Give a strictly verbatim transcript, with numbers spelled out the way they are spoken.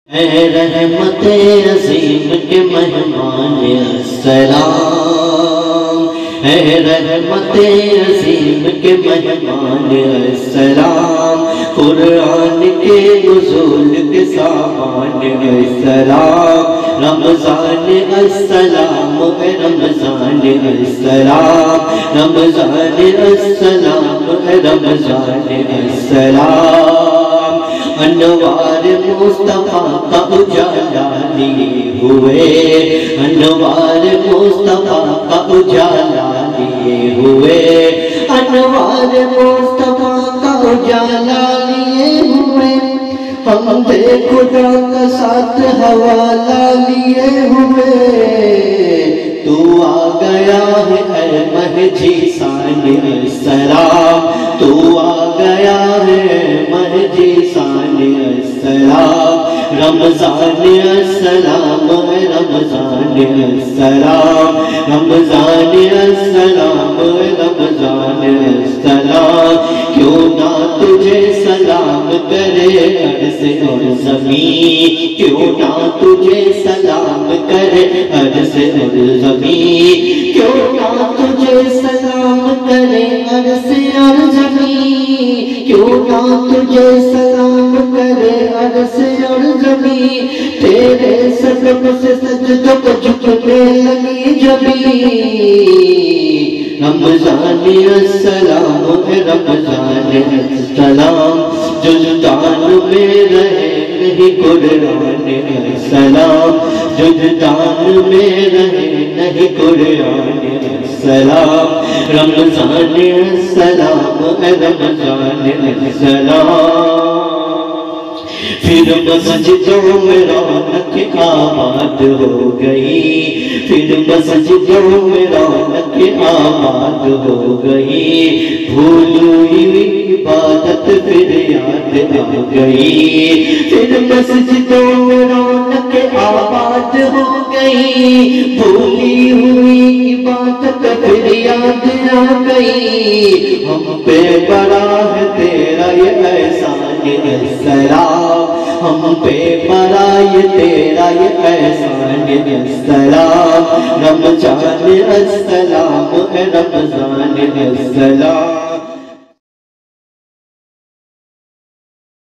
اے رحمت عظیم کے مہمان السلام، اے رحمت عظیم کے مہمان السلام، قرآن کے نزول کے سامان السلام، رمضان السلام، اے رمضان السلام، رمضان السلام، اے رمضان السلام، انوار مصطفیٰ کا اجالا لیے ہوئے، انوار مصطفیٰ کا اجالا لیے ہوئے، انوار مصطفیٰ کا اجالا لیے ہوئے، ہم دے خدا کا ساتھ حوالہ لیے ہوئے، تو آ گیا ہے اے مہجی ثان السلام، تو آ گیا ہے مہجی ثان السلام، رمضان السلام، رمضان السلام، رمضان السلام، رمضان السلام، کیوں نہ تجھے سلام کرے عرض اور زمین، کیوں نہ تجھے سلام کرے عرض اور زمین، کیوں نہ تجھے سلام کرے عرض اور زمین، کیوں نہ تجھے سلام کرے عرض اور زمین، تیرے صدق سے سجدوں کو جھکنے لگی زمین، رمضان السلام، رمضان السلام، جلدان میں رہے نہیں قرآن السلام، جلدان میں رہے نہیں قرآن السلام، رمضان السلام، رمضان السلام، پھر مسجدوں میں رونق آباد ہو گئی، پھر مسجدوں میں رونق آباد ہو گئی، بھول ہوئی عبادت پھر یاد آ گئی، پھر مسجدوں میں رونق آباد ہو گئی، بھولی ہوئی عبادت پھر یاد آ گئی، ہم پہ بڑا ہے تیرا یہ احسان السلام، ہم پہ بڑا یہ تیرا یہ احسان السلام، رمضان السلام، رمضان السلام،